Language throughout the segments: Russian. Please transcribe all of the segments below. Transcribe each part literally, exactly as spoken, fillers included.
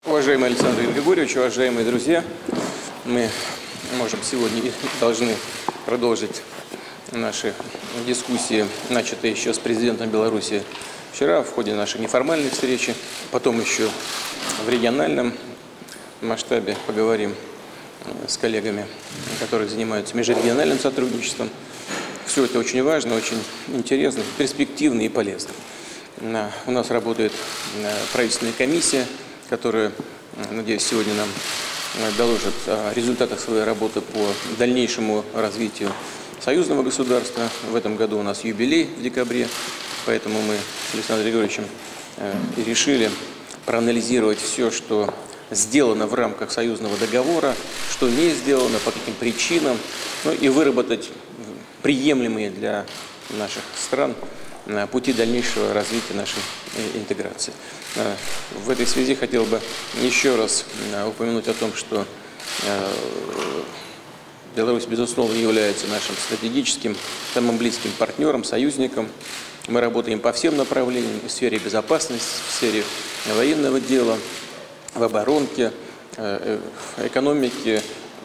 Уважаемый Александр Григорьевич, уважаемые друзья, мы можем сегодня и должны продолжить наши дискуссии, начатые еще с президентом Беларуси вчера в ходе нашей неформальной встречи, потом еще в региональном масштабе поговорим с коллегами, которые занимаются межрегиональным сотрудничеством. Все это очень важно, очень интересно, перспективно и полезно. У нас работает правительственная комиссия, которая, надеюсь, сегодня нам доложит о результатах своей работы по дальнейшему развитию союзного государства. В этом году у нас юбилей в декабре, поэтому мы с Александром Григорьевичем и решили проанализировать все, что сделано в рамках союзного договора, что не сделано, по каким причинам, ну и выработать приемлемые для наших стран пути дальнейшего развития нашей интеграции. В этой связи хотел бы еще раз упомянуть о том, что Беларусь, безусловно, является нашим стратегическим, самым близким партнером, союзником. Мы работаем по всем направлениям, в сфере безопасности, в сфере военного дела, в оборонке, в экономике.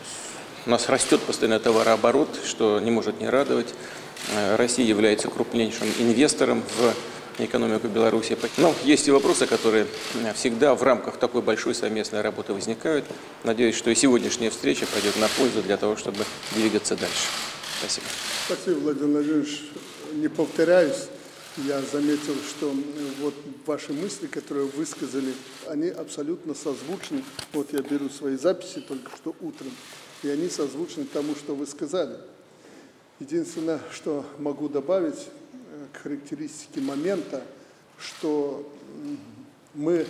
У нас растет постоянно товарооборот, что не может не радовать. Россия является крупнейшим инвестором в экономику Беларуси. Но есть и вопросы, которые всегда в рамках такой большой совместной работы возникают. Надеюсь, что и сегодняшняя встреча пойдет на пользу для того, чтобы двигаться дальше. Спасибо. Спасибо, Владимир Владимирович. Не повторяюсь. Я заметил, что вот ваши мысли, которые вы высказали, они абсолютно созвучны. Вот я беру свои записи только что утром, и они созвучны тому, что вы сказали. Единственное, что могу добавить к характеристике момента, что мы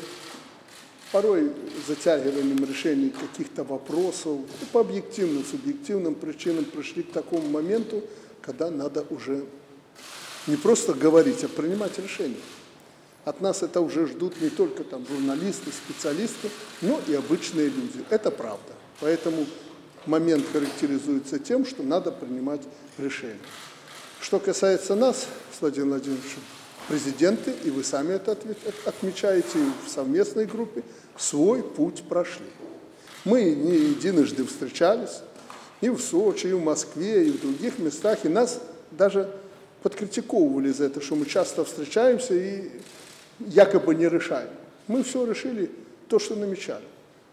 порой затягиванием решения каких-то вопросов по объективным, субъективным причинам пришли к такому моменту, когда надо уже не просто говорить, а принимать решения. От нас это уже ждут не только там журналисты, специалисты, но и обычные люди. Это правда. Поэтому момент характеризуется тем, что надо принимать решения. Что касается нас, с Владимиром Владимировичем, президенты, и вы сами это отмечаете, и в совместной группе, свой путь прошли. Мы не единожды встречались, и в Сочи, и в Москве, и в других местах, и нас даже подкритиковывали за это, что мы часто встречаемся и якобы не решаем. Мы все решили, то, что намечали.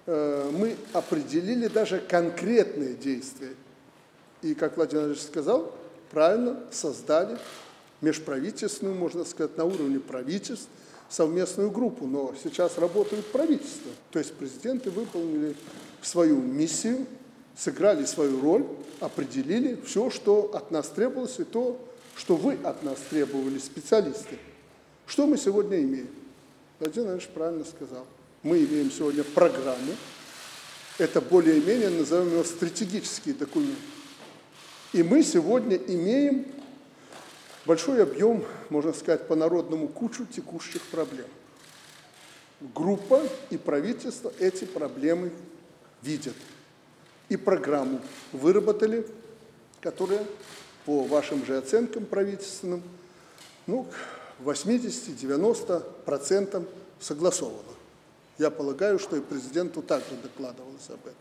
Мы определили даже конкретные действия. И, как Владимир Владимирович сказал, правильно создали межправительственную, можно сказать, на уровне правительств, совместную группу. Но сейчас работают правительства. То есть президенты выполнили свою миссию, сыграли свою роль, определили все, что от нас требовалось, и то, что вы от нас требовали, специалисты. Что мы сегодня имеем? Владимир Владимирович правильно сказал. Мы имеем сегодня программу. Это более-менее, назовем его, стратегический документ. И мы сегодня имеем большой объем, можно сказать, по-народному, кучу текущих проблем. Группа и правительство эти проблемы видят. И программу выработали, которая, по вашим же оценкам правительственным, ну, к восьмидесяти-девяноста процентам согласована. Я полагаю, что и президенту также докладывалось об этом.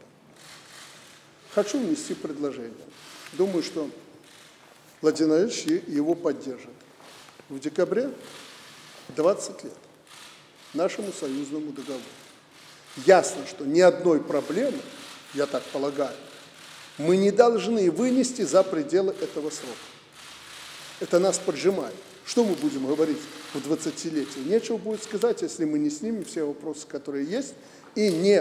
Хочу внести предложение. Думаю, что Владимир Владимирович его поддержит. В декабре двадцать лет нашему союзному договору. Ясно, что ни одной проблемы, я так полагаю, мы не должны вынести за пределы этого срока. Это нас поджимает. Что мы будем говорить в двадцатилетие? Нечего будет сказать, если мы не снимем все вопросы, которые есть, и не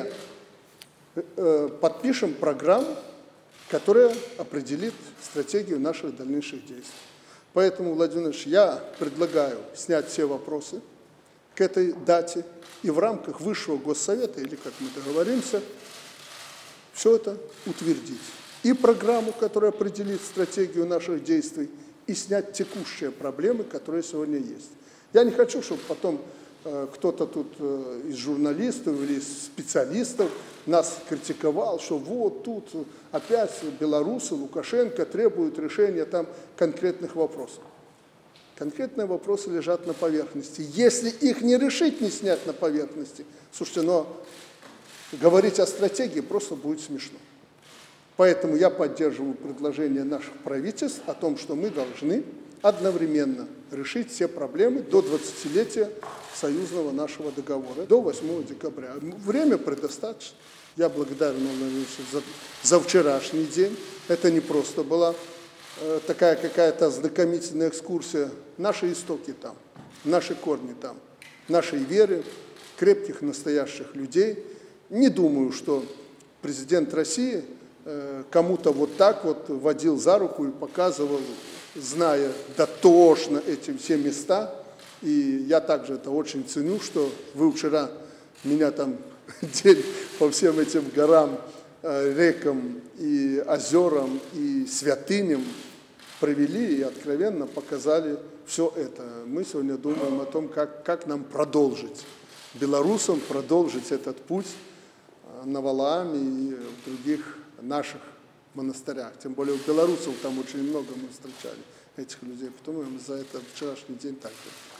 э, подпишем программу, которая определит стратегию наших дальнейших действий. Поэтому, Владимир Владимирович, я предлагаю снять все вопросы к этой дате и в рамках Высшего Госсовета, или как мы договоримся, все это утвердить. И программу, которая определит стратегию наших действий, и снять текущие проблемы, которые сегодня есть. Я не хочу, чтобы потом э, кто-то тут э, из журналистов или из специалистов нас критиковал, что вот тут опять белорусы, Лукашенко требуют решения там конкретных вопросов. Конкретные вопросы лежат на поверхности. Если их не решить, не снять на поверхности, слушайте, но говорить о стратегии просто будет смешно. Поэтому я поддерживаю предложение наших правительств о том, что мы должны одновременно решить все проблемы до двадцатилетия союзного нашего договора, до восьмого декабря. Время предостаточно. Я благодарен Владимиру Владимировичу за, за вчерашний день. Это не просто была э, такая какая-то ознакомительная экскурсия. Наши истоки там, наши корни там, нашей веры, крепких настоящих людей. Не думаю, что президент России э, кому-то вот так вот водил за руку и показывал, зная дотошно эти все места. И я также это очень ценю, что вы вчера меня там день по всем этим горам, э, рекам и озерам и святыням провели и откровенно показали все это. Мы сегодня думаем о том, как, как нам продолжить, белорусам продолжить этот путь на Валааме и в других наших монастырях. Тем более у белорусов там очень много мы встречали этих людей. Потом за это вчерашний день также.